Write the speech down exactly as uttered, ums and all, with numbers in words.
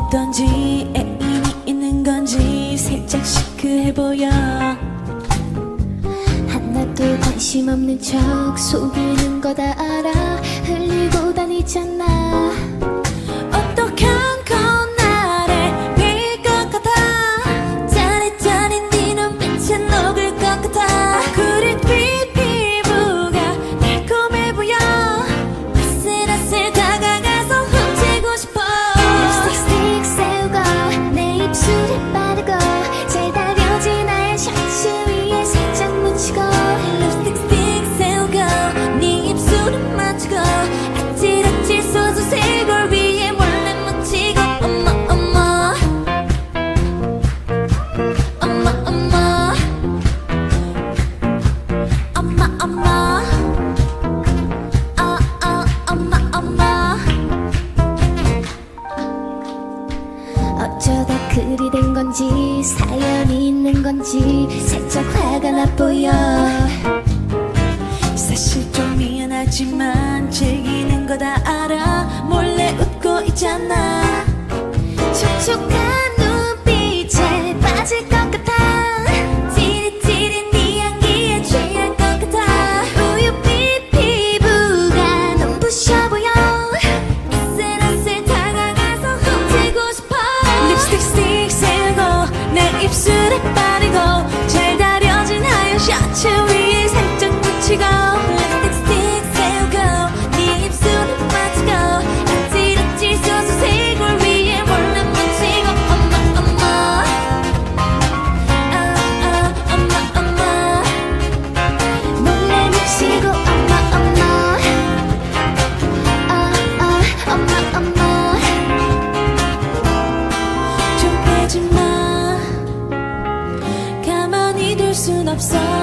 없던지 애인이 있는 건지 살짝 시크해 보여. 하나도 관심 없는 척 속이는 거 다 알아. 흘리고 다니잖아. 어떡한 건 나를 빌 것 같아. 짜릿짜릿 네 눈빛에 녹을 것 같아. 구릿빛 피부가 달콤해 보여. 아슬아슬 다가가서 훔치고 싶어. 립스틱 스틱 세우고 내 입술에 바르고 잘 다려진 나의 셔츠 위에 살짝 묻히고 립스틱 스틱 세우고 네 입술에 맞추고 아찔아찔 쏟아색을 위에 몰래 묻히고. 엄마 엄마 엄마 엄마 엄마 엄마 아, 아, 엄마 엄마. 어쩌다 그리 된 건지 사연이 있는 건지 살짝 화가 나 보여. 사실 좀 미안하지만 즐기는 거 다 알아. 몰래 웃고 있잖아. 촉촉한 눈빛에 빠질 것 같아. 찌릿찌릿 네 향기에 취할 것 같아. 우유빛 피부가 눈부셔 보여. 아슬아슬 다가가서 훔치고 싶어. 립스틱 스틱 세우고 내 입술에 바르고 잘 다려진 하얀 셔츠 위에 살짝 묻히고. 립스틱 스틱 세우고 네 입술에 맞추고 아찔아찔 쏟아색을 위에 몰래 묻히고. 엄마 엄마 아, 아, 엄마 엄마 몰래 묻히고 엄마 엄마 아, 아, 엄마 엄마. 좀 빼지마. 가만히 둘 순 없어.